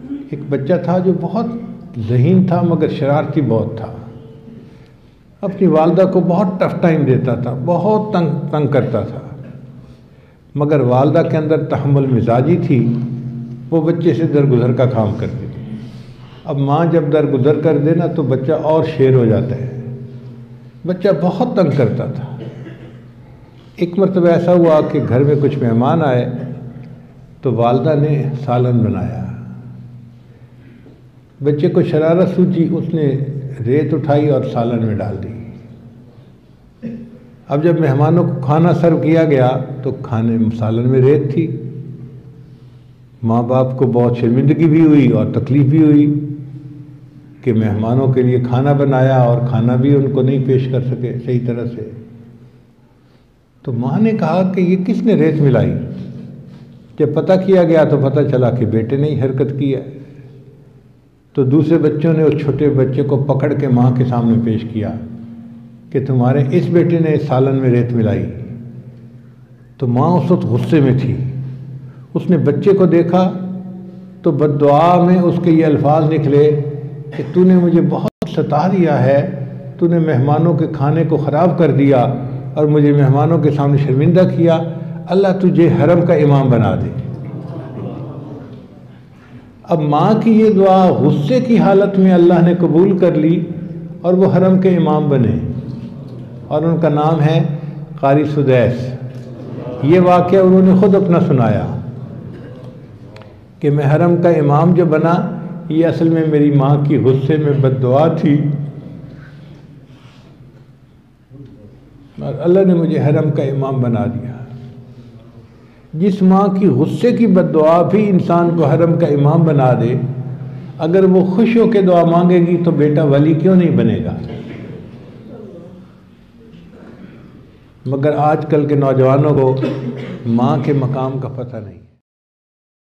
एक बच्चा था जो बहुत ज़हीन था मगर शरारती बहुत था। अपनी वालदा को बहुत टफ टाइम देता था, बहुत तंग करता था, मगर वालदा के अंदर तहम्मुल मिजाजी थी, वो बच्चे से दरगुजर का काम करती थी। अब माँ जब दरगुजर कर दे ना तो बच्चा और शेर हो जाता है। बच्चा बहुत तंग करता था। एक मरतबा ऐसा हुआ कि घर में कुछ मेहमान आए तो वालदा ने सालन बनाया। बच्चे को शरारत सूझी, उसने रेत उठाई और सालन में डाल दी। अब जब मेहमानों को खाना सर्व किया गया तो खाने सालन में रेत थी। माँ बाप को बहुत शर्मिंदगी भी हुई और तकलीफ़ भी हुई कि मेहमानों के लिए खाना बनाया और खाना भी उनको नहीं पेश कर सके सही तरह से। तो माँ ने कहा कि ये किसने रेत मिलाई। जब पता किया गया तो पता चला कि बेटे ने ही हरकत की है। तो दूसरे बच्चों ने उस छोटे बच्चे को पकड़ के माँ के सामने पेश किया कि तुम्हारे इस बेटे ने सालन में रेत मिलाई। तो माँ उस वक्त गुस्से में थी। उसने बच्चे को देखा तो बद्दुआ में उसके ये अल्फाज निकले कि तूने मुझे बहुत सता दिया है, तूने मेहमानों के खाने को ख़राब कर दिया और मुझे मेहमानों के सामने शर्मिंदा किया। अल्लाह तुझे हरम का इमाम बना दे। अब माँ की ये दुआ गुस्से की हालत में अल्लाह ने कबूल कर ली और वो हरम के इमाम बने और उनका नाम है कारी सुदैस। ये वाक़या उन्होंने ख़ुद अपना सुनाया कि मैं हरम का इमाम जो बना ये असल में मेरी माँ की गुस्से में बद्दुआ थी और अल्लाह ने मुझे हरम का इमाम बना दिया। जिस माँ की गुस्से की बद्दुआ भी इंसान को हरम का इमाम बना दे, अगर वो खुश होकर दुआ मांगेगी तो बेटा वली क्यों नहीं बनेगा। मगर आजकल के नौजवानों को माँ के मकाम का पता नहीं।